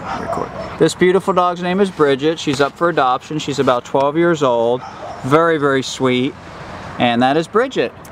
record. This beautiful dog's name is Bridgette. She's up for adoption. She's about 12 years old. Very, very sweet. And that is Bridgette.